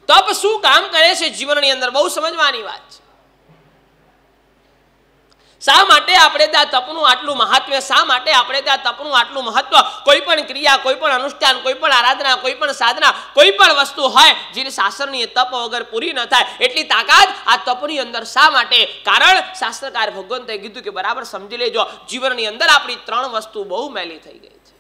તપ શું કામ કરે છે જીવનની અંદર બહુ સમજવાની વાત છે. શા માટે આપણે ત્યાં તપનું આટલું મહત્વ, શા માટે આપણે ત્યાં તપનું આટલું મહત્વ? કોઈ પણ ક્રિયા, કોઈ પણ અનુષ્ઠાન, કોઈ પણ આરાધના, કોઈ પણ સાધના, કોઈ પણ વસ્તુ હોય જેની શાસ્ત્રની તપ વગર પૂરી ન થાય એટલી તાકાત આ તપની અંદર શા માટે? કારણ શાસ્ત્રકાર ભગવંતે કીધું કે બરાબર સમજી લેજો, જીવનની અંદર આપણી ત્રણ વસ્તુ બહુ મેલી થઈ ગઈ છે.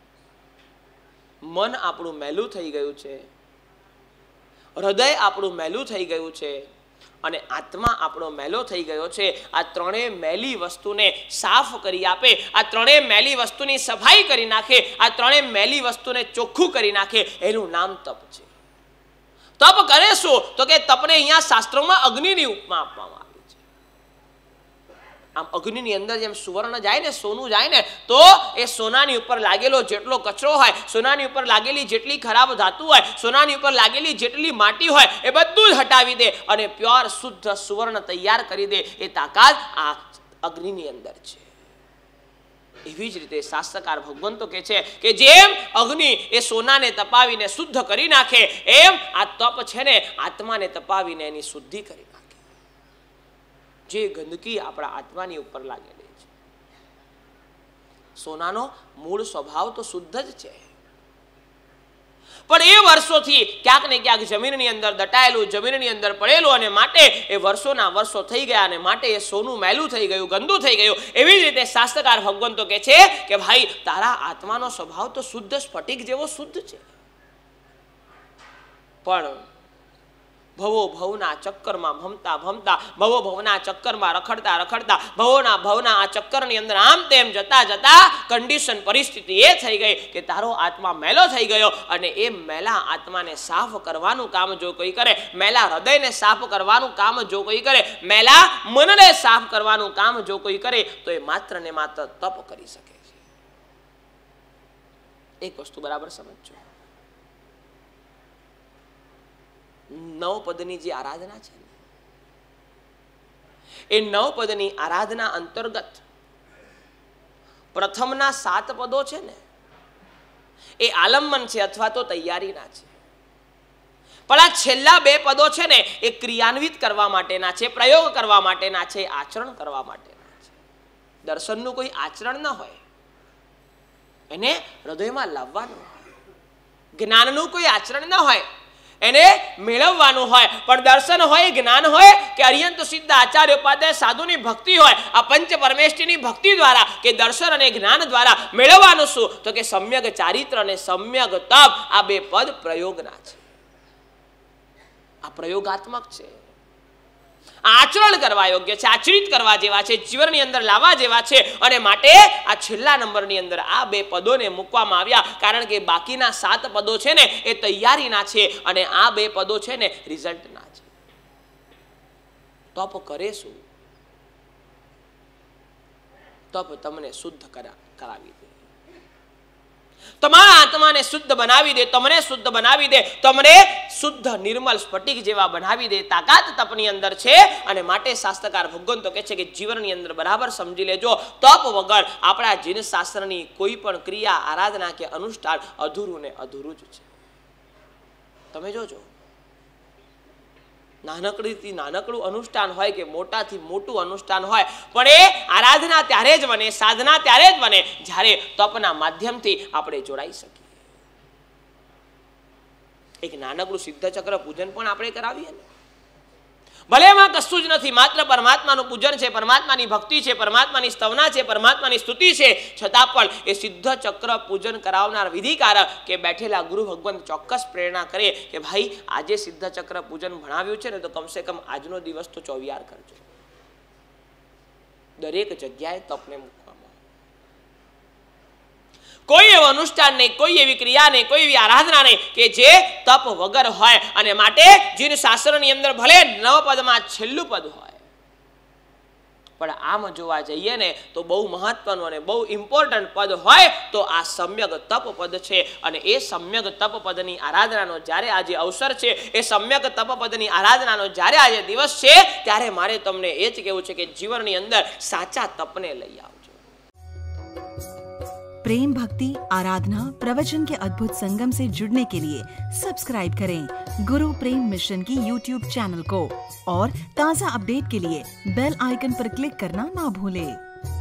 મન આપણું મેલું થઈ ગયું છે, હૃદય આપણું મેલું થઈ ગયું છે અને આત્મા આપણો મેલો થઈ ગયો છે. આ ત્રણેય મેલી વસ્તુને સાફ કરી આપે, આ ત્રણેય મેલી વસ્તુની સફાઈ કરી નાખે, આ ત્રણેય મેલી વસ્તુને ચોખ્ખું કરી નાખે, એનું નામ તપ છે. તપ કરે શું? તો કે તપને અહીંયા શાસ્ત્રોમાં અગ્નિની ઉપમા આપવામાં આવી છે. આમ અગ્નિની અંદર જેમ સુવર્ણ જાય ને, સોનું જાય ને, તો એ સોનાની ઉપર લાગેલો જેટલો કચરો હોય, સોનાની ઉપર લાગેલી જેટલી ખરાબ ધાતુ હોય, સોનાની ઉપર લાગેલી જેટલી માટી હોય, એ બધું જ હટાવી દે અને પ્યોર શુદ્ધ સુવર્ણ તૈયાર કરી દે. એ તાકાત આ અગ્નિની અંદર છે. એવી જ રીતે શાસ્ત્રકાર ભગવંતો કહે છે કે જેમ અગ્નિ એ સોનાને તપાવીને શુદ્ધ કરી નાખે, એમ આ તપ છે ને આત્માને તપાવીને એની શુદ્ધિ કરી નાખે. જે ગંદકી આપણા આત્માની ઉપર લાગેલી છે, સોનાનો મૂળ સ્વભાવ તો શુદ્ધ જ છે, પણ એ વર્ષોથી ક્યાંક ને ક્યાંક જમીનની અંદર દટાયેલું, જમીનની અંદર પડેલું, અને માટે એ વર્ષોના વર્ષો થઈ ગયા અને માટે એ સોનું મેલું થઈ ગયું, ગંદુ થઈ ગયું. એવી જ રીતે શાસ્ત્રકાર ભગવંતો કહે છે કે ભાઈ તારા આત્માનો સ્વભાવ તો શુદ્ધ સ્ફટિક જેવો શુદ્ધ છે, પણ ભવો ભવના ચક્કરમાં ભમતા ભમતા, ભવો ભવના ચક્કરમાં રખડતા રખડતા, ભવના આ ચક્કરની અંદર આમ તેમ જતા જતા કન્ડિશન, પરિસ્થિતિ એ થઈ ગઈ કે તારો આત્મા મેલો થઈ ગયો. અને એ મેલા આત્માને સાફ કરવાનું કામ જો કોઈ કરે, મેલા હૃદયને સાફ કરવાનું કામ જો કોઈ કરે, મેલા મનને સાફ કરવાનું કામ જો કોઈ કરે, તો એ માત્ર ને માત્ર તપ કરી શકે છે. એક વસ્તુ બરાબર સમજજો, 9 પદની જે આરાધના છે, એ 9 પદની આરાધના અંતર્ગત પ્રથમના 7 પદો છે ને, એ આલંબન છે અથવા તો તૈયારીના છે, પણ આ છેલ્લા 2 પદો છે ને એ ક્રિયાન્વિત કરવા માટેના છે, પ્રયોગ કરવા માટેના છે, આચરણ કરવા માટેના છે. દર્શનનું કોઈ આચરણ ન હોય, એને હૃદયમાં લાવવાનું હોય. જ્ઞાનનું કોઈ આચરણ ન હોય, એને મેળવવાનું હોય. પણ દર્શન હોય, જ્ઞાન હોય કે અર્યંત સિદ્ધ આચાર્ય ઉપાધ્યાય સાધુની ભક્તિ હોય, આ પંચ પરમેષ્ઠીની ભક્તિ દ્વારા કે દર્શન અને જ્ઞાન દ્વારા મેળવવાનું શું? તો કે સમ્યક ચારિત્ર અને સમ્યક તપ. આ 2 પદ પ્રયોગના છે, આ પ્રયોગાત્મક છે, આચરણ કરવા યોગ્ય છે, આચરિત કરવા જેવા છે, જીવનની અંદર લાવવા જેવા છે. અને માટે આ છેલ્લા નંબરની અંદર આ 2 પદોને મૂકવામાં આવ્યા, કારણ કે બાકીના 7 પદો છે ને એ તૈયારીના છે અને આ 2 પદો છે ને રિઝલ્ટના છે. તપ કરે શું? તપ તમને શુદ્ધ કરાવી દે, તમારા આત્માને શુદ્ધ બનાવી દે, તમને શુદ્ધ બનાવી દે, તમને શુદ્ધ નિર્મલ સ્ફટિક જેવા બનાવી દે. તાકાત તપની અંદર છે. અને માટે શાસ્ત્રકાર ભગવંતો કહે છે કે જીવનની અંદર બરાબર સમજી લેજો, તપ વગર આપણા જીન શાસ્ત્રની કોઈ પણ ક્રિયા, આરાધના કે અનુષ્ઠાન અધૂરું ને અધૂરું જ છે. તમે જોજો, નાનકડીથી નાનકડું અનુષ્ઠાન હોય કે મોટાથી મોટું અનુષ્ઠાન હોય, પણ એ આરાધના ત્યારે જ બને, સાધના ત્યારે જ બને જ્યારે તપના માધ્યમથી આપણે જોડાઈ શકીએ. એક નાનકડું સિદ્ધચક્ર પૂજન પણ આપણે કરાવીએ ને, ભલે એમાં કશું જ નથી, માત્ર પરમાત્માનું પૂજન છે, પરમાત્માની ભક્તિ છે, પરમાત્માની સ્તવના છે, પરમાત્માની સ્તુતિ છે, છતાં પણ એ સિદ્ધચક્ર પૂજન કરાવનાર વિધિકારક કે બેઠેલા ગુરુ ભગવંત ચોક્કસ પ્રેરણા કરે કે ભાઈ આજે સિદ્ધચક્ર પૂજન ભણાવ્યું છે ને, તો કમસે કમ આજનો દિવસ તો ચોવિયાર કરજો. દરેક જગ્યાએ તપને મૂકવામાં, કોઈ એવું અનુષ્ઠાન નહીં, કોઈ એવી ક્રિયા નહીં, કોઈ એવી આરાધના નહીં કે જે તપ વગર હોય. અને માટે જીન શાસ્ત્રની અંદર ભલે 9 પદમાં છેલ્લું પદ હોય, પણ આમ જોવા જઈએ ને તો બહુ મહત્વનું અને બહુ ઇમ્પોર્ટન્ટ પદ હોય તો આ સમ્યક તપ પદ છે. અને એ સમ્યક તપ પદની આરાધનાનો જ્યારે આજે અવસર છે, એ સમ્યક તપ પદની આરાધનાનો જ્યારે આજે દિવસ છે, ત્યારે મારે તમને એ જ કહેવું છે કે જીવનની અંદર સાચા તપને લઈ આવજો. प्रेम, भक्ति, आराधना, प्रवचन के अद्भुत संगम से जुड़ने के लिए सब्सक्राइब करें गुरु प्रेम मिशन की YouTube चैनल को और ताज़ा अपडेट के लिए बेल आइकन पर क्लिक करना ना भूलें।